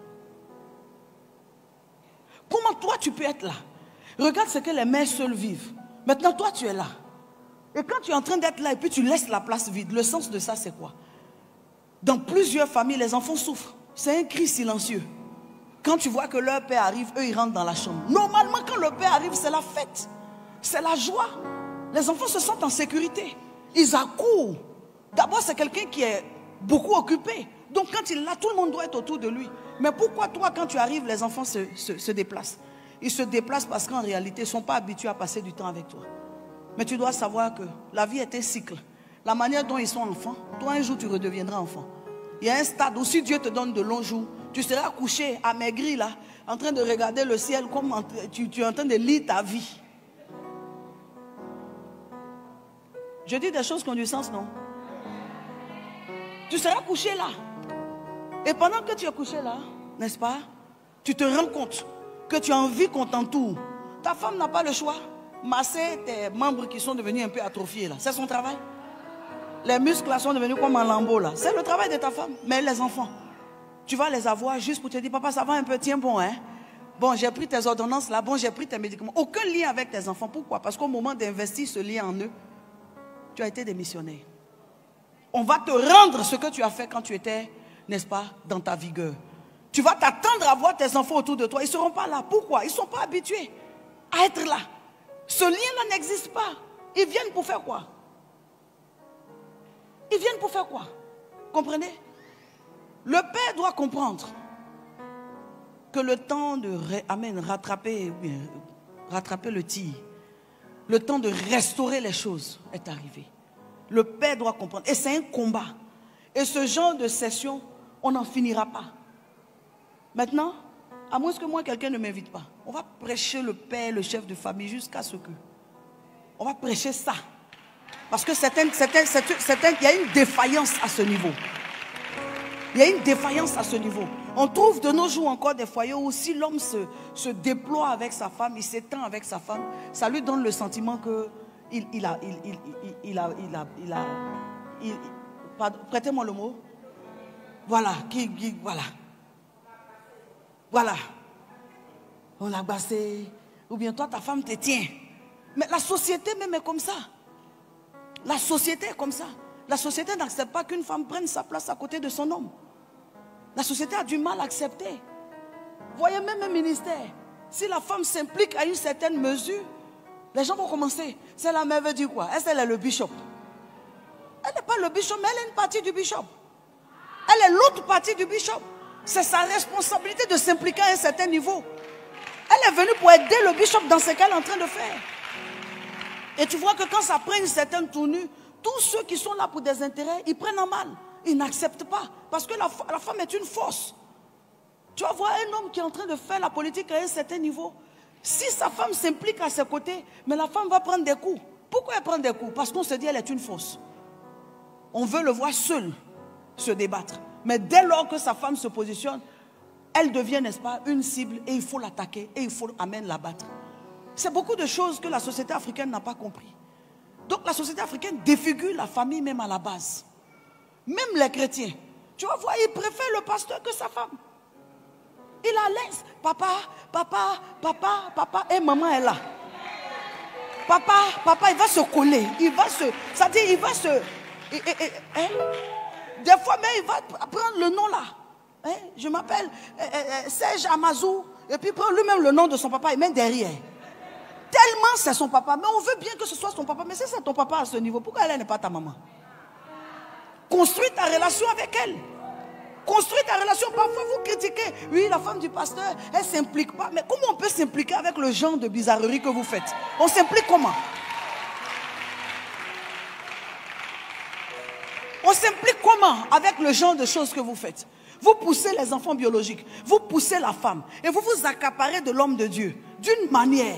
Comment toi tu peux être là? Regarde ce que les mères seules vivent. Maintenant toi tu es là. Et quand tu es en train d'être là et puis tu laisses la place vide, le sens de ça c'est quoi? Dans plusieurs familles, les enfants souffrent. C'est un cri silencieux. Quand tu vois que leur père arrive, eux, ils rentrent dans la chambre. Normalement, quand le père arrive, c'est la fête. C'est la joie. Les enfants se sentent en sécurité. Ils accourent. D'abord, c'est quelqu'un qui est beaucoup occupé. Donc, quand il est là, tout le monde doit être autour de lui. Mais pourquoi toi, quand tu arrives, les enfants se, se, se déplacent? Ils se déplacent parce qu'en réalité, ils ne sont pas habitués à passer du temps avec toi. Mais tu dois savoir que la vie est un cycle. La manière dont ils sont enfants, toi, un jour, tu redeviendras enfant. Il y a un stade où si Dieu te donne de longs jours, tu seras couché, amaigri là, en train de regarder le ciel comme en, tu, tu es en train de lire ta vie. Je dis des choses qui ont du sens, non? Tu seras couché là. Et pendant que tu es couché là, n'est-ce pas? Tu te rends compte que tu as envie qu'on t'entoure. Ta femme n'a pas le choix. Masser tes membres qui sont devenus un peu atrophiés là. C'est son travail. Les muscles là sont devenus comme un lambeau là. C'est le travail de ta femme. Mais les enfants, tu vas les avoir juste pour te dire, papa, ça va un peu, tiens bon, hein. Bon, j'ai pris tes ordonnances là, bon, j'ai pris tes médicaments. Aucun lien avec tes enfants. Pourquoi? Parce qu'au moment d'investir ce lien en eux, tu as été démissionnaire. On va te rendre ce que tu as fait quand tu étais, n'est-ce pas, dans ta vigueur. Tu vas t'attendre à voir tes enfants autour de toi. Ils ne seront pas là. Pourquoi? Ils ne sont pas habitués à être là. Ce lien-là n'existe pas. Ils viennent pour faire quoi? Ils viennent pour faire quoi? Comprenez? Le père doit comprendre que le temps de amen, rattraper, rattraper le tir, le temps de restaurer les choses est arrivé. Le père doit comprendre. Et c'est un combat. Et ce genre de session, on n'en finira pas. Maintenant, à moins que moi, quelqu'un ne m'invite pas, on va prêcher le père, le chef de famille, jusqu'à ce que... On va prêcher ça. Parce que certaines, certaines, certaines, certaines, il y a une défaillance à ce niveau. Il y a une défaillance à ce niveau. On trouve de nos jours encore des foyers où si l'homme se, se déploie avec sa femme, il s'étend avec sa femme, ça lui donne le sentiment que il, il a, il, il, il, il a, il a, il a, il, pardon, prêtez-moi le mot. Voilà, qui, qui, voilà, voilà. On l'a bassé, ou bien toi ta femme te tient. Mais la société même est comme ça. La société est comme ça. La société n'accepte pas qu'une femme prenne sa place à côté de son homme. La société a du mal à accepter. Voyez même un ministère. Si la femme s'implique à une certaine mesure, les gens vont commencer. C'est la mère veut dire quoi? Est-ce qu'elle est le bishop? Elle n'est pas le bishop, mais elle est une partie du bishop. Elle est l'autre partie du bishop. C'est sa responsabilité de s'impliquer à un certain niveau. Elle est venue pour aider le bishop dans ce qu'elle est en train de faire. Et tu vois que quand ça prend une certaine tournure, tous ceux qui sont là pour des intérêts, ils prennent en mal. Ils n'acceptent pas. Parce que la, la femme est une force. Tu vas voir un homme qui est en train de faire la politique à un certain niveau. Si sa femme s'implique à ses côtés, mais la femme va prendre des coups. Pourquoi elle prend des coups? Parce qu'on se dit qu'elle est une force. On veut le voir seul se débattre. Mais dès lors que sa femme se positionne, elle devient, n'est-ce pas, une cible et il faut l'attaquer et il faut amener la battre. C'est beaucoup de choses que la société africaine n'a pas compris. Donc la société africaine défigure la famille même à la base. Même les chrétiens. Tu vas voir, ils préfèrent le pasteur que sa femme. Il la laisse. Papa, papa, papa, papa et maman est là. Papa, papa, il va se coller. Il va se... Ça dit, il va se... Et, et, et, hein? Des fois même, il va prendre le nom là. Hein? Je m'appelle euh, euh, Serge Amazou. Et puis prend lui-même le nom de son papa et met derrière. Tellement c'est son papa. Mais on veut bien que ce soit son papa. Mais si c'est ton papa à ce niveau, pourquoi elle n'est pas ta maman? Construis ta relation avec elle. Construis ta relation. Parfois vous critiquez. Oui, la femme du pasteur, elle ne s'implique pas. Mais comment on peut s'impliquer avec le genre de bizarrerie que vous faites? On s'implique comment? On s'implique comment avec le genre de choses que vous faites? Vous poussez les enfants biologiques. Vous poussez la femme. Et vous vous accaparez de l'homme de Dieu. D'une manière.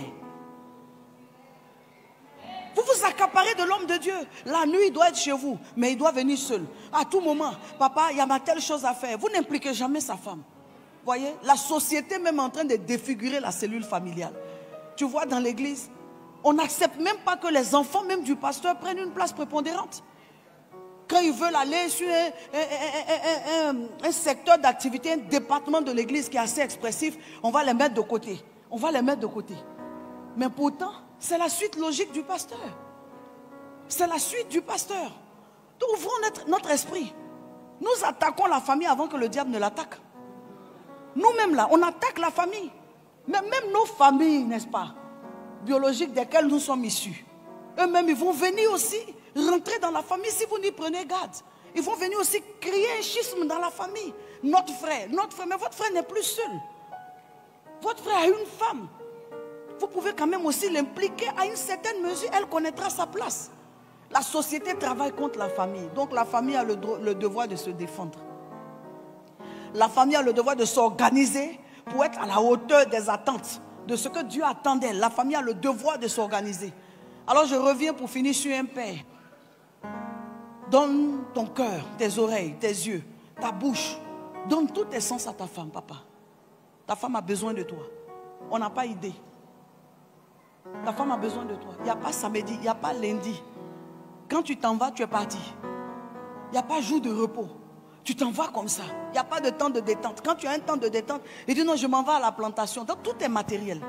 Vous vous accaparez de l'homme de Dieu. La nuit, il doit être chez vous, mais il doit venir seul. À tout moment, papa, il y a ma telle chose à faire. Vous n'impliquez jamais sa femme. Voyez, la société même est en train de défigurer la cellule familiale. Tu vois, dans l'église, on n'accepte même pas que les enfants même du pasteur prennent une place prépondérante. Quand ils veulent aller sur un, un, un, un, un, un secteur d'activité, un département de l'église qui est assez expressif, on va les mettre de côté. On va les mettre de côté. Mais pourtant, c'est la suite logique du pasteur. C'est la suite du pasteur. Donc ouvrons notre, notre esprit. Nous attaquons la famille avant que le diable ne l'attaque. Nous-mêmes là, on attaque la famille. Mais même nos familles, n'est-ce pas, biologiques desquelles nous sommes issus, eux-mêmes, ils vont venir aussi rentrer dans la famille si vous n'y prenez garde. Ils vont venir aussi créer un schisme dans la famille. Notre frère, notre frère, mais votre frère n'est plus seul. Votre frère a une femme. Vous pouvez quand même aussi l'impliquer à une certaine mesure. Elle connaîtra sa place. La société travaille contre la famille. Donc la famille a le, le devoir de se défendre. La famille a le devoir de s'organiser pour être à la hauteur des attentes, de ce que Dieu attend d'elle. La famille a le devoir de s'organiser. Alors je reviens pour finir sur un père. Donne ton cœur, tes oreilles, tes yeux, ta bouche. Donne tous tes sens à ta femme, papa. Ta femme a besoin de toi. On n'a pas idée. Ta femme a besoin de toi. Il n'y a pas samedi, il n'y a pas lundi. Quand tu t'en vas, tu es parti. Il n'y a pas jour de repos. Tu t'en vas comme ça. Il n'y a pas de temps de détente. Quand tu as un temps de détente, il dit non, je m'en vais à la plantation. Donc tout est matériel.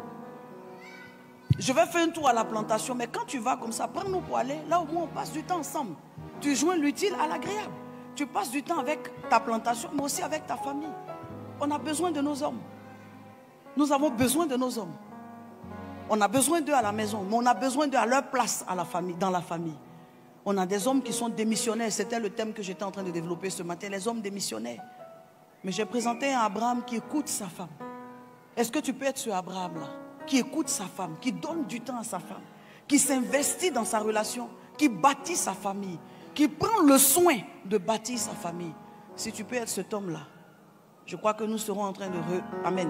Je vais faire un tour à la plantation. Mais quand tu vas comme ça, prends-nous pour aller. Là au moins on passe du temps ensemble. Tu joins l'utile à l'agréable. Tu passes du temps avec ta plantation, mais aussi avec ta famille. On a besoin de nos hommes. Nous avons besoin de nos hommes. On a besoin d'eux à la maison, mais on a besoin d'eux à leur place à la famille, dans la famille. On a des hommes qui sont démissionnaires. C'était le thème que j'étais en train de développer ce matin. Les hommes démissionnaires. Mais j'ai présenté un Abraham qui écoute sa femme. Est-ce que tu peux être ce Abraham-là, qui écoute sa femme, qui donne du temps à sa femme, qui s'investit dans sa relation, qui bâtit sa famille, qui prend le soin de bâtir sa famille? Si tu peux être cet homme-là, je crois que nous serons en train de re... Amen.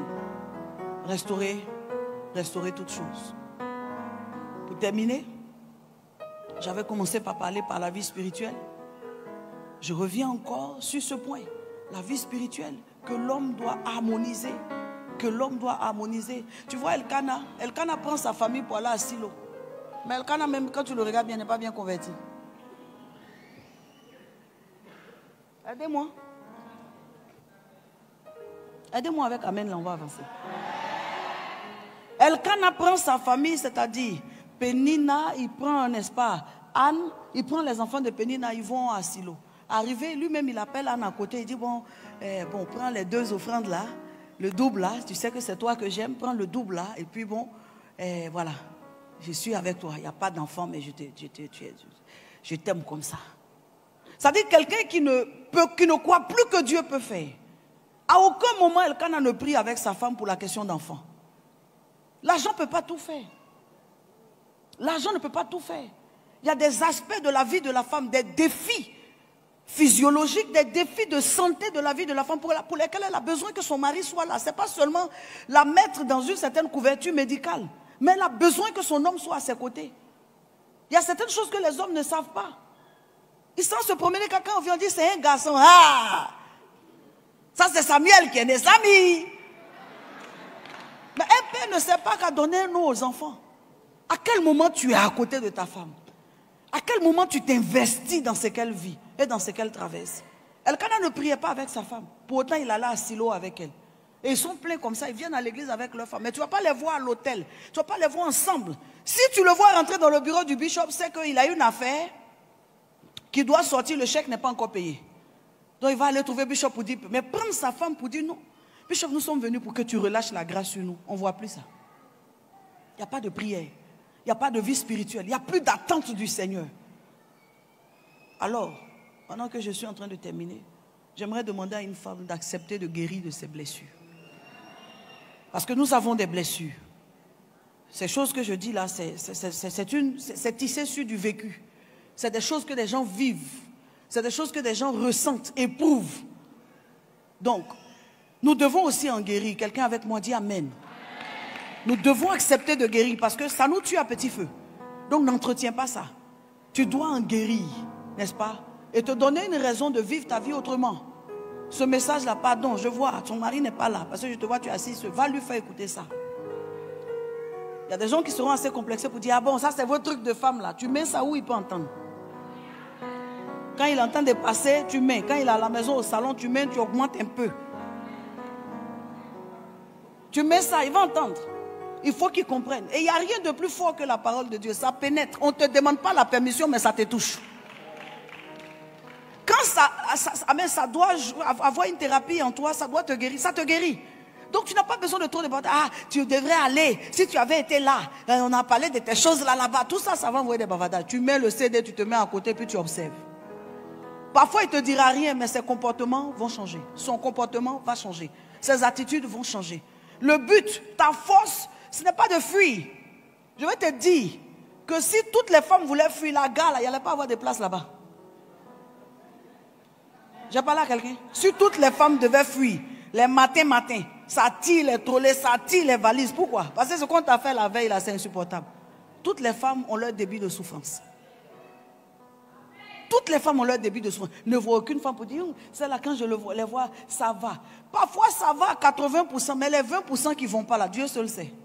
Restaurer, restaurer toutes choses. Pour terminer, J'avais commencé par parler par la vie spirituelle. Je reviens encore sur ce point. La vie spirituelle que l'homme doit harmoniser. Que l'homme doit harmoniser. Tu vois Elkana, Elkana prend sa famille pour aller à Silo. Mais Elkana, même quand tu le regardes bien, n'est pas bien converti. Aidez-moi. Aidez-moi avec Amen, là on va avancer. Elkana prend sa famille, c'est-à-dire Pénina, il prend, n'est-ce pas, Anne, il prend les enfants de Pénina, ils vont à Silo. Arrivé, lui-même, il appelle Anne à côté, il dit, bon, eh, bon, prends les deux offrandes là, le double là, tu sais que c'est toi que j'aime, prends le double là, et puis bon, eh, voilà, je suis avec toi, il n'y a pas d'enfant, mais je t'aime je t'aime comme ça. Ça veut dire quelqu'un qui ne, peut, qui ne croit plus que Dieu peut faire. À aucun moment, Elkana ne prie avec sa femme pour la question d'enfant. L'argent ne peut pas tout faire. L'argent ne peut pas tout faire. Il y a des aspects de la vie de la femme, des défis physiologiques, des défis de santé de la vie de la femme pour, la, pour lesquels elle a besoin que son mari soit là. Ce n'est pas seulement la mettre dans une certaine couverture médicale, mais elle a besoin que son homme soit à ses côtés. Il y a certaines choses que les hommes ne savent pas. Ils savent se promener, quelqu'un vient dire c'est un garçon. Ah! Ça c'est Samuel qui est né Samy. Mais un père ne sait pas qu'à donner un nom aux enfants. À quel moment tu es à côté de ta femme? À quel moment tu t'investis dans ce qu'elle vit et dans ce qu'elle traverse? Elkana ne priait pas avec sa femme. Pour autant, il allait à Silo avec elle. Et ils sont pleins comme ça. Ils viennent à l'église avec leur femme. Mais tu ne vas pas les voir à l'hôtel. Tu ne vas pas les voir ensemble. Si tu le vois rentrer dans le bureau du bishop, c'est qu'il a une affaire qui doit sortir. Le chèque n'est pas encore payé. Donc il va aller trouver le bishop pour dire, mais prendre sa femme pour dire non. Bishop, nous sommes venus pour que tu relâches la grâce sur nous. On ne voit plus ça. Il n'y a pas de prière. Il n'y a pas de vie spirituelle. Il n'y a plus d'attente du Seigneur. Alors, pendant que je suis en train de terminer, j'aimerais demander à une femme d'accepter de guérir de ses blessures. Parce que nous avons des blessures. Ces choses que je dis là, c'est tissé sur du vécu. C'est des choses que des gens vivent. C'est des choses que des gens ressentent, éprouvent. Donc, nous devons aussi en guérir. Quelqu'un avec moi dit Amen. Nous devons accepter de guérir parce que ça nous tue à petit feu. Donc n'entretiens pas ça. Tu dois en guérir, n'est-ce pas? Et te donner une raison de vivre ta vie autrement. Ce message-là, pardon, je vois, ton mari n'est pas là. Parce que je te vois, tu es assis, va lui faire écouter ça. Il y a des gens qui seront assez complexés pour dire, ah bon, ça c'est votre truc de femme là. Tu mets ça où il peut entendre. Quand il entend dépasser, tu mets. Quand il est à la maison, au salon, tu mets, tu augmentes un peu. Tu mets ça, il va entendre. Il faut qu'il comprenne. Et il n'y a rien de plus fort que la parole de Dieu. Ça pénètre. On ne te demande pas la permission, mais ça te touche. Quand ça, ça, ça, ça doit avoir une thérapie en toi, ça doit te guérir. Ça te guérit. Donc tu n'as pas besoin de trop de bavardages. Ah, tu devrais aller. Si tu avais été là, on a parlé de tes choses là, là-bas. Tout ça, ça va envoyer des bavardages. Tu mets le C D, tu te mets à côté, puis tu observes. Parfois, il ne te dira rien, mais ses comportements vont changer. Son comportement va changer. Ses attitudes vont changer. Le but, ta force, ce n'est pas de fuir. Je vais te dire que si toutes les femmes voulaient fuir la gare, il n'y allait pas avoir de place là-bas. J'ai parlé à quelqu'un. Si toutes les femmes devaient fuir, les matins, matins, ça tire les trolleys, ça tire les valises. Pourquoi? Parce que ce qu'on t'a fait la veille, là, c'est insupportable. Toutes les femmes ont leur début de souffrance. Toutes les femmes ont leur début de souffrance. Ne vois aucune femme pour dire, c'est là quand je le vois, les vois, ça va. Parfois, ça va à quatre-vingts pour cent, mais les vingt pour cent qui ne vont pas là, Dieu seul sait.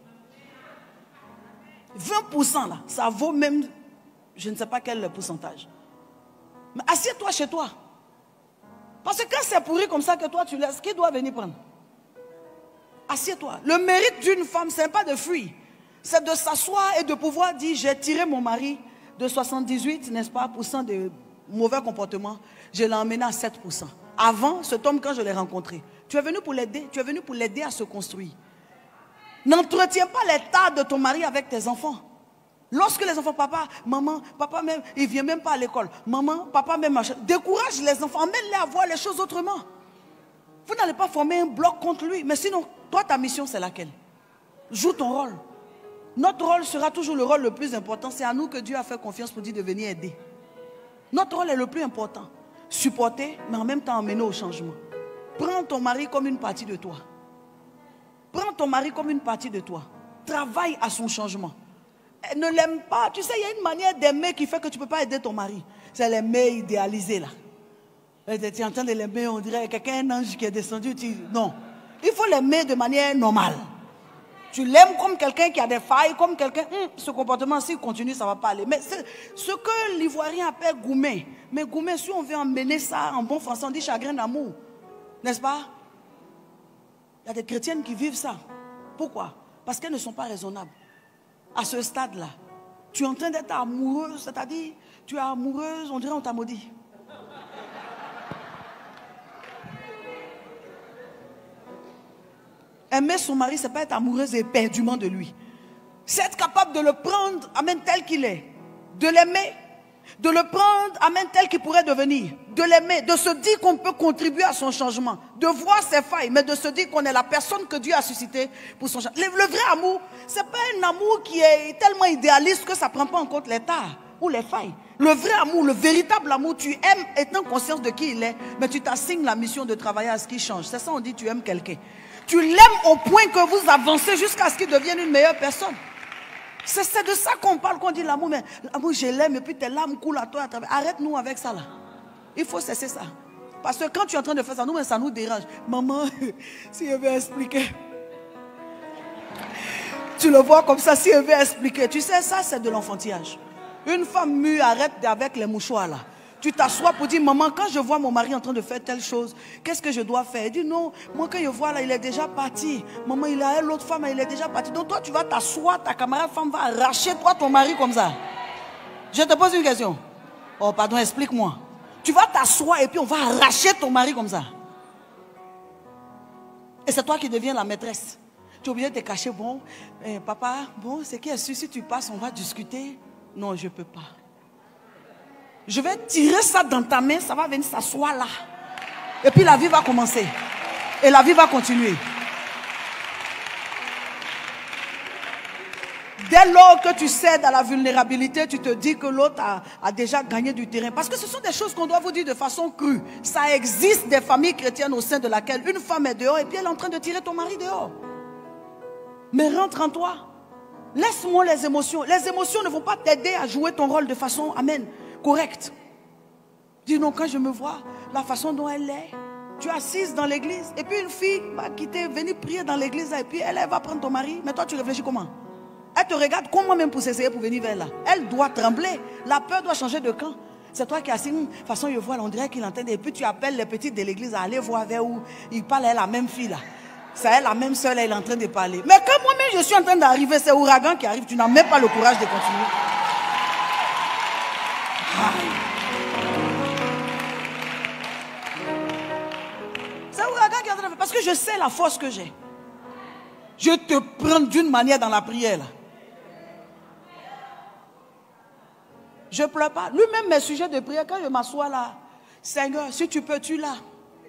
vingt pour cent là, ça vaut même, je ne sais pas quel pourcentage. Mais assieds-toi chez toi. Parce que quand c'est pourri comme ça que toi tu laisses, qui doit venir prendre? Assieds-toi. Le mérite d'une femme, ce n'est pas de fuir. C'est de s'asseoir et de pouvoir dire, j'ai tiré mon mari de soixante-dix-huit, n'est-ce pas, pour cent de mauvais comportement. Je l'ai emmené à sept pour cent. Avant, cet homme, quand je l'ai rencontré, tu es venu pour l'aider, tu es venu pour l'aider à se construire. N'entretiens pas les tas de ton mari avec tes enfants. Lorsque les enfants, papa, maman, papa même, il ne vient même pas à l'école. Maman, papa même, machin. Décourage les enfants, emmène-les à voir les choses autrement. Vous n'allez pas former un bloc contre lui. Mais sinon, toi, ta mission, c'est laquelle? Joue ton rôle. Notre rôle sera toujours le rôle le plus important. C'est à nous que Dieu a fait confiance pour dire de venir aider. Notre rôle est le plus important. Supporter, mais en même temps emmener au changement. Prends ton mari comme une partie de toi. Prends ton mari comme une partie de toi. Travaille à son changement. Elle ne l'aime pas. Tu sais, il y a une manière d'aimer qui fait que tu ne peux pas aider ton mari. C'est l'aimer idéalisé là. Tu es en train de l'aimer, on dirait quelqu'un, un ange qui est descendu. Tu... Non. Il faut l'aimer de manière normale. Tu l'aimes comme quelqu'un qui a des failles, comme quelqu'un... Hum, ce comportement, s'il continue, ça ne va pas aller. Mais c'est ce que l'Ivoirien appelle gourmet. Mais gourmet, si on veut emmener ça en bon français, on dit chagrin d'amour. N'est-ce pas? Il y a des chrétiennes qui vivent ça. Pourquoi? Parce qu'elles ne sont pas raisonnables. À ce stade-là, tu es en train d'être amoureuse, c'est-à-dire, tu es amoureuse, on dirait on t'a maudit. Aimer son mari, ce n'est pas être amoureuse éperdument de lui. C'est être capable de le prendre, amen, tel qu'il est. De l'aimer, de le prendre, amen, tel qu'il pourrait devenir. De l'aimer, de se dire qu'on peut contribuer à son changement. De voir ses failles, mais de se dire qu'on est la personne que Dieu a suscitée pour son changement. Le, le vrai amour, ce n'est pas un amour qui est tellement idéaliste que ça ne prend pas en compte les tares ou les failles. Le vrai amour, le véritable amour, tu aimes étant conscience de qui il est, mais tu t'assignes la mission de travailler à ce qu'il change. C'est ça on dit tu aimes quelqu'un. Tu l'aimes au point que vous avancez jusqu'à ce qu'il devienne une meilleure personne. C'est de ça qu'on parle, qu'on dit l'amour. Mais l'amour, je l'aime et puis tes larmes coulent à toi à travers. Arrête-nous avec ça là. Il faut cesser ça. Parce que quand tu es en train de faire ça, nous, ça nous dérange. Maman, si je vais expliquer. Tu le vois comme ça, si je vais expliquer. Tu sais, ça c'est de l'enfantillage. Une femme mûre arrête avec les mouchoirs là. Tu t'assois pour dire, maman, quand je vois mon mari en train de faire telle chose, qu'est-ce que je dois faire? Elle dit, non, moi quand je vois là, il est déjà parti. Maman, il a l'autre femme, il est déjà parti. Donc toi, tu vas t'asseoir, ta camarade femme va arracher toi ton mari comme ça. Je te pose une question. Oh, pardon, explique-moi. Tu vas t'asseoir et puis on va arracher ton mari comme ça. Et c'est toi qui deviens la maîtresse. Tu es obligé de te cacher. Bon, eh, papa, bon, c'est qui est sûr, si tu passes, on va discuter. Non, je ne peux pas. Je vais tirer ça dans ta main, ça va venir s'asseoir là. Et puis la vie va commencer. Et la vie va continuer. Dès lors que tu cèdes à la vulnérabilité, tu te dis que l'autre a, a déjà gagné du terrain. Parce que ce sont des choses qu'on doit vous dire de façon crue. Ça existe des familles chrétiennes au sein de laquelle une femme est dehors et puis elle est en train de tirer ton mari dehors. Mais rentre en toi. Laisse-moi les émotions. Les émotions ne vont pas t'aider à jouer ton rôle de façon, amen, correcte. Dis non, quand je me vois, la façon dont elle est, tu es assise dans l'église, et puis une fille va quitter, venir prier dans l'église, et puis elle, elle va prendre ton mari, mais toi tu réfléchis comment? Elle te regarde comment même pour s'essayer pour venir vers là. Elle doit trembler, la peur doit changer de camp. C'est toi qui es assis, de toute façon je vois, là, on dirait qu'il entend, et puis tu appelles les petites de l'église à aller voir vers où il parle à la même fille là. C'est elle, la même seule, elle est en train de parler. Mais quand moi-même je suis en train d'arriver, c'est ouragan qui arrive, tu n'as même pas le courage de continuer. C'est ouragan qui est en train de faire. Parce que je sais la force que j'ai. Je te prends d'une manière dans la prière. Là. Je ne pleure pas. Lui-même, mes sujets de prière, quand je m'assois là, Seigneur, si tu peux, tu l'as.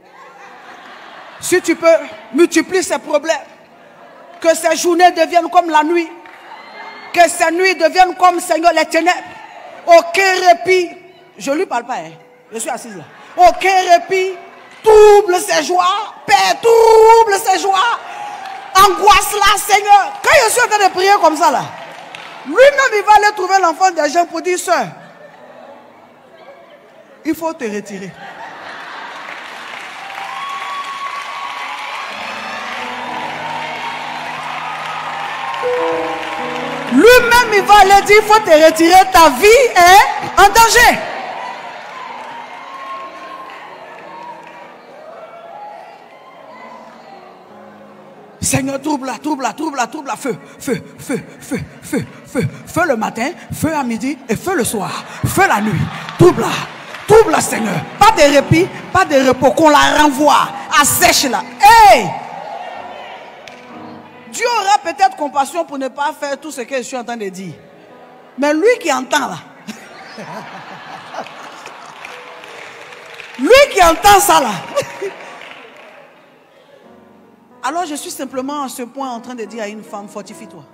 Si tu peux, multiplie ces problèmes. Que ces journées deviennent comme la nuit. Que ces nuits deviennent comme, Seigneur, les ténèbres. Aucun répit. Je ne lui parle pas, hein. Je suis assise là. Aucun répit. Double ses joies. Paix, double ses joies. Angoisse là, Seigneur. Quand je suis en train de prier comme ça là, lui-même il va aller trouver l'enfant des gens pour dire, soeur, il faut te retirer. Lui-même, il va aller dire, il faut te retirer, ta vie est en danger. Seigneur, trouble-la, trouble-la, trouble-la, trouble-la, feu, feu, feu, feu, feu, feu, feu le matin, feu à midi et feu le soir, feu la nuit, trouble-la, trouble-la, Seigneur. Pas de répit, pas de repos, qu'on la renvoie, assèche-la. Hey! Dieu aura peut-être compassion pour ne pas faire tout ce que je suis en train de dire. Mais lui qui entend là, lui qui entend ça là, alors je suis simplement à ce point en train de dire à une femme, fortifie-toi.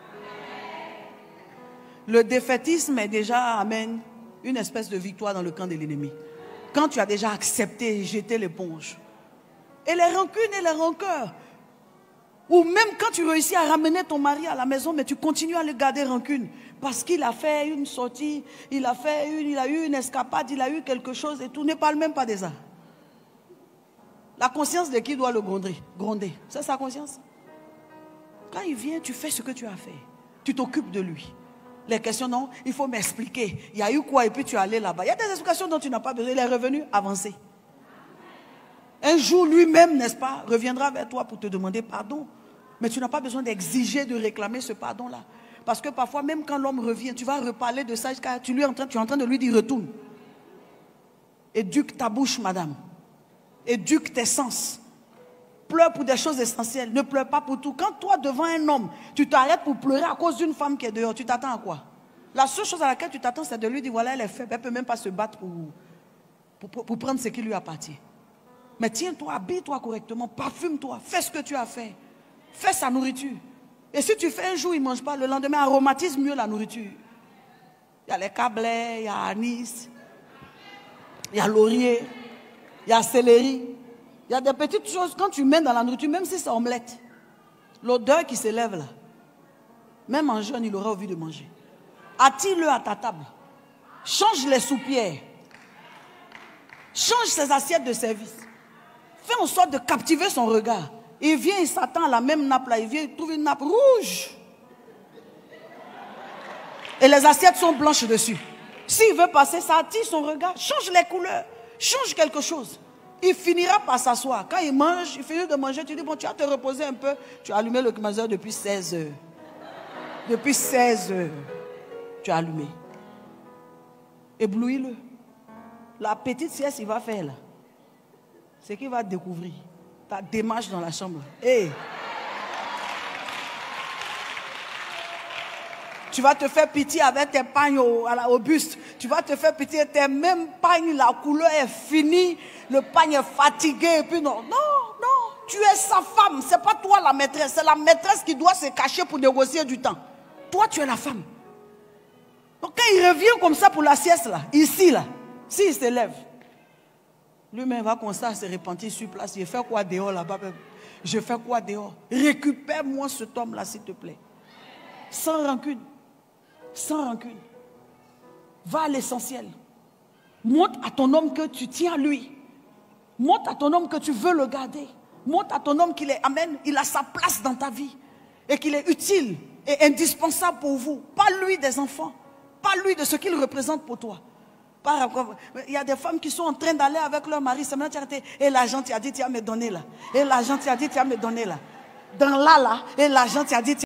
Le défaitisme est déjà, amen, une espèce de victoire dans le camp de l'ennemi. Quand tu as déjà accepté et jeté l'éponge. Et les rancunes et les rancœurs. Ou même quand tu réussis à ramener ton mari à la maison, mais tu continues à le garder rancune. Parce qu'il a fait une sortie, il a fait une, il a eu une escapade, il a eu quelque chose et tout. Ne parle même pas de ça. La conscience de qui doit le gronder? Gronder. C'est sa conscience. Quand il vient, tu fais ce que tu as fait. Tu t'occupes de lui. Les questions, non, il faut m'expliquer. Il y a eu quoi et puis tu es allé là-bas. Il y a des explications dont tu n'as pas besoin. Il est revenu avancer. Un jour, lui-même, n'est-ce pas, reviendra vers toi pour te demander pardon. Mais tu n'as pas besoin d'exiger, de réclamer ce pardon-là. Parce que parfois, même quand l'homme revient, tu vas reparler de ça jusqu'à tu, lui es en train, tu es en train de lui dire retourne. Éduque ta bouche, madame. Éduque tes sens. Pleure pour des choses essentielles. Ne pleure pas pour tout. Quand toi, devant un homme, tu t'arrêtes pour pleurer à cause d'une femme qui est dehors, tu t'attends à quoi? La seule chose à laquelle tu t'attends, c'est de lui dire voilà, elle est faible. Elle ne peut même pas se battre pour, pour, pour, pour prendre ce qui lui appartient. Mais tiens-toi, habille-toi correctement, parfume-toi, fais ce que tu as fait. Fais sa nourriture. Et si tu fais un jour, il ne mange pas, le lendemain, aromatise mieux la nourriture. Il y a les cablets, il y a anis, il y a laurier, il y a céleri. Il y a des petites choses, quand tu mets dans la nourriture, même si c'est omelette, l'odeur qui s'élève là, même en jeûne, il aura envie de manger. Attire-le à ta table. Change les soupières. Change ses assiettes de service. Fais en sorte de captiver son regard. Il vient, il s'attend à la même nappe là. Il vient, il trouve une nappe rouge. Et les assiettes sont blanches dessus. S'il veut passer, ça attire son regard. Change les couleurs. Change quelque chose. Il finira par s'asseoir. Quand il mange, il finit de manger, tu dis, bon, tu vas te reposer un peu. Tu as allumé le climatiseur depuis seize heures. Depuis seize heures. Tu as allumé. Éblouis-le. La petite sieste, il va faire là. C'est qu'il va découvrir ta démarche dans la chambre. Hey. Tu vas te faire pitié avec tes pagnes au, au buste. Tu vas te faire pitié, tes mêmes pagnes, la couleur est finie, le pagne est fatigué. Et puis non, non, non, tu es sa femme. Ce n'est pas toi la maîtresse. C'est la maîtresse qui doit se cacher pour négocier du temps. Toi, tu es la femme. Donc quand il revient comme ça pour la sieste, là, ici, là, s'il se lève, lui-même va commencer à se repentir sur place. Je fais quoi dehors là-bas? Je fais quoi dehors? Récupère-moi cet homme-là, s'il te plaît. Sans rancune. Sans rancune. Va à l'essentiel. Montre à ton homme que tu tiens à lui. Montre à ton homme que tu veux le garder. Montre à ton homme qu'il est, amen, il a sa place dans ta vie. Et qu'il est utile et indispensable pour vous. Pas lui des enfants. Pas lui de ce qu'il représente pour toi. Il y a des femmes qui sont en train d'aller avec leur mari. Et l'argent t'a dit, tu vas me donner là. Et l'argent t'a dit, tu vas me donner là. Dans là, là. Et l'argent t'a dit,